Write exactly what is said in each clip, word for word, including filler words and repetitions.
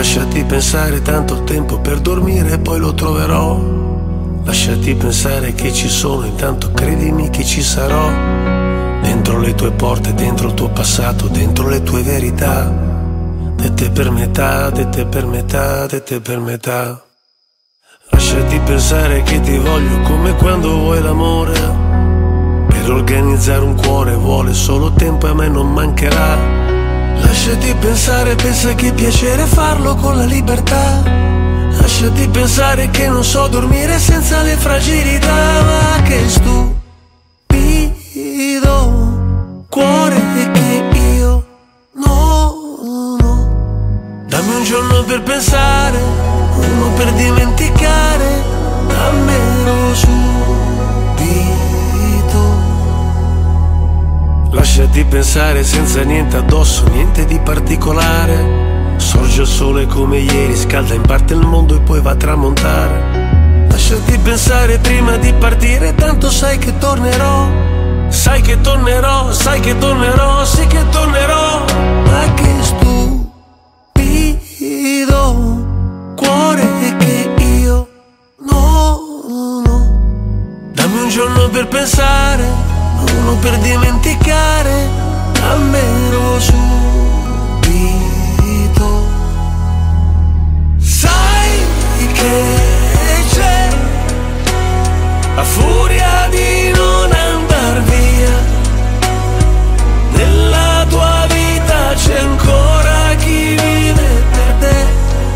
Lasciati pensare, tanto il tempo per dormire poi lo troverò. Lasciati pensare che ci sono, intanto credimi che ci sarò. Dentro le tue porte, dentro il tuo passato, dentro le tue verità, dette per metà, dette per metà, dette per metà. Lasciati pensare che ti voglio come quando vuoi l'amore. Per organizzare un cuore vuole solo tempo e a me non mancherà. Lasciati pensare, pensa che piacere farlo con la libertà. Lasciati pensare che non so dormire senza le fragilità. Ma che stupido cuore che io no, no. Dammi un giorno per pensare, uno per dimenticare, dammelo subito. Lasciati pensare senza niente addosso, niente di particolare. Sorge il sole come ieri, scalda in parte il mondo e poi va a tramontare. Lasciati pensare prima di partire, tanto sai che tornerò. Sai che tornerò, sai che tornerò, sì che tornerò. Ma che stupido cuore che io no, no. Dammi un giorno per pensare, uno per dimenticare, dammelo subito. Sai che c'è la furia di non andar via. Nella tua vita c'è ancora chi vive per te.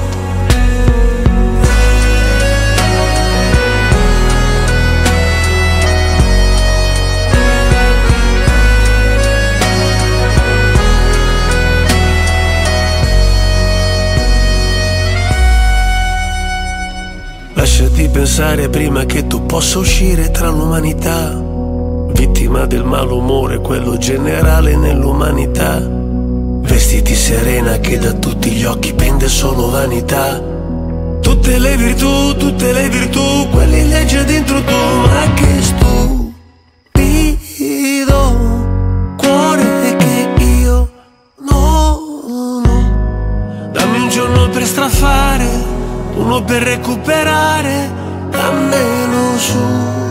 Lasciati pensare prima che tu possa uscire tra l'umanità, vittima del malumore, quello generale nell'umanità. Vestiti serena che da tutti gli occhi pende solo vanità. Tutte le virtù, tutte le virtù, quelli legge dentro tu. Ma che stupido cuore che io no, no. Dammi un giorno per strafare, uno per recuperare, dammelo su.